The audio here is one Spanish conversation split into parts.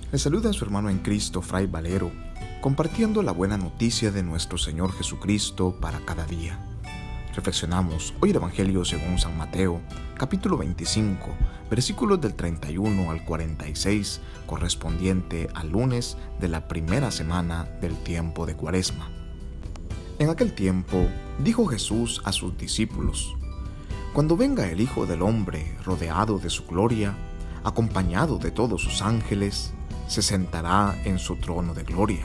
Le saluda a su hermano en Cristo, Fray Valero, compartiendo la buena noticia de nuestro Señor Jesucristo para cada día. Reflexionamos hoy el Evangelio según San Mateo, capítulo 25, versículos del 31 al 46, correspondiente al lunes de la primera semana del tiempo de Cuaresma. En aquel tiempo, dijo Jesús a sus discípulos: Cuando venga el Hijo del Hombre rodeado de su gloria, acompañado de todos sus ángeles, se sentará en su trono de gloria.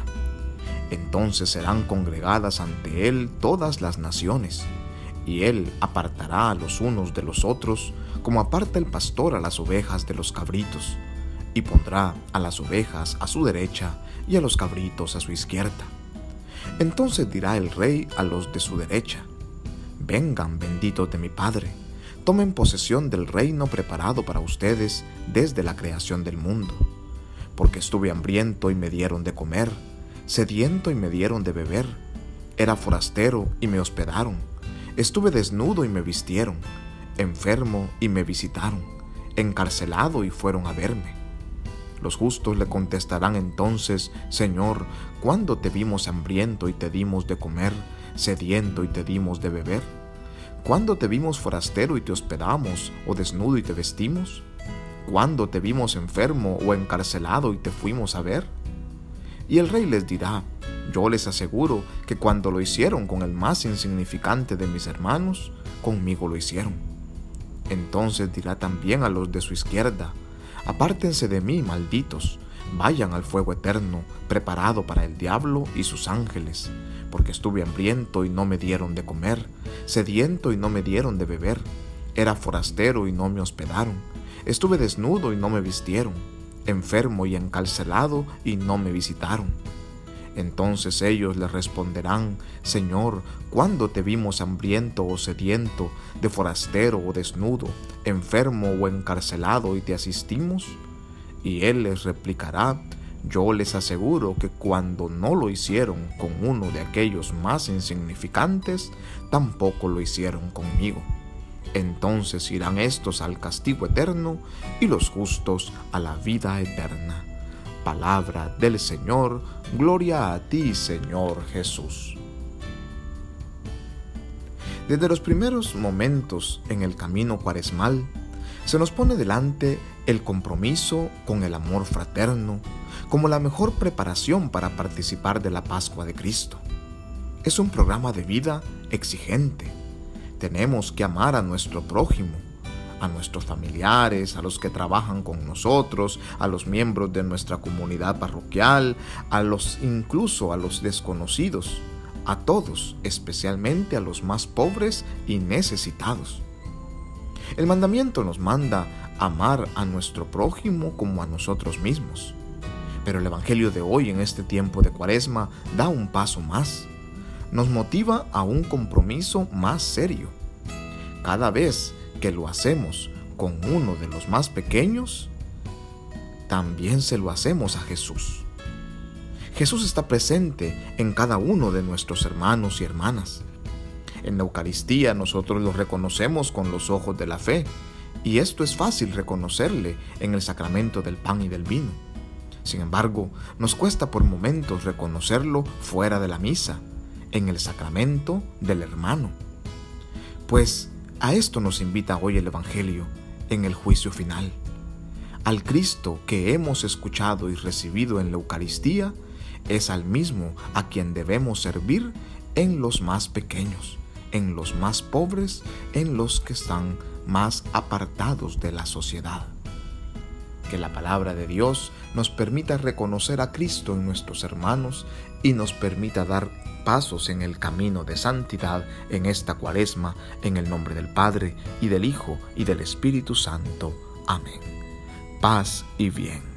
Entonces serán congregadas ante él todas las naciones, y él apartará a los unos de los otros, como aparta el pastor a las ovejas de los cabritos, y pondrá a las ovejas a su derecha y a los cabritos a su izquierda. Entonces dirá el rey a los de su derecha: Vengan, benditos de mi Padre, tomen posesión del reino preparado para ustedes desde la creación del mundo. Porque estuve hambriento y me dieron de comer, sediento y me dieron de beber, era forastero y me hospedaron, estuve desnudo y me vistieron, enfermo y me visitaron, encarcelado y fueron a verme. Los justos le contestarán entonces: Señor, ¿cuándo te vimos hambriento y te dimos de comer, sediento y te dimos de beber? ¿Cuándo te vimos forastero y te hospedamos, o desnudo y te vestimos? ¿Cuándo te vimos enfermo o encarcelado y te fuimos a ver? Y el rey les dirá: Yo les aseguro que cuando lo hicieron con el más insignificante de mis hermanos, conmigo lo hicieron. Entonces dirá también a los de su izquierda: Apártense de mí, malditos, vayan al fuego eterno, preparado para el diablo y sus ángeles, porque estuve hambriento y no me dieron de comer, sediento y no me dieron de beber, era forastero y no me hospedaron, estuve desnudo y no me vistieron, enfermo y encarcelado y no me visitaron. Entonces ellos le responderán: Señor, ¿cuándo te vimos hambriento o sediento, de forastero o desnudo, enfermo o encarcelado y te asistimos? Y él les replicará: Yo les aseguro que cuando no lo hicieron con uno de aquellos más insignificantes, tampoco lo hicieron conmigo. Entonces irán estos al castigo eterno y los justos a la vida eterna. Palabra del Señor. Gloria a ti, Señor Jesús. Desde los primeros momentos en el camino cuaresmal, se nos pone delante el compromiso con el amor fraterno como la mejor preparación para participar de la Pascua de Cristo. Es un programa de vida exigente. Tenemos que amar a nuestro prójimo, a nuestros familiares, a los que trabajan con nosotros, a los miembros de nuestra comunidad parroquial, incluso a los desconocidos, a todos, especialmente a los más pobres y necesitados. El mandamiento nos manda amar a nuestro prójimo como a nosotros mismos. Pero el Evangelio de hoy, en este tiempo de Cuaresma, da un paso más. Nos motiva a un compromiso más serio. Cada vez que lo hacemos con uno de los más pequeños, también se lo hacemos a Jesús. Jesús está presente en cada uno de nuestros hermanos y hermanas. En la Eucaristía nosotros lo reconocemos con los ojos de la fe, y esto es fácil reconocerle en el sacramento del pan y del vino. Sin embargo, nos cuesta por momentos reconocerlo fuera de la misa, en el sacramento del hermano. Pues a esto nos invita hoy el Evangelio en el juicio final. Al Cristo que hemos escuchado y recibido en la Eucaristía es al mismo a quien debemos servir en los más pequeños, en los más pobres, en los que están más apartados de la sociedad. Que la palabra de Dios nos permita reconocer a Cristo en nuestros hermanos y nos permita dar pasos en el camino de santidad en esta Cuaresma, en el nombre del Padre, y del Hijo, y del Espíritu Santo. Amén. Paz y bien.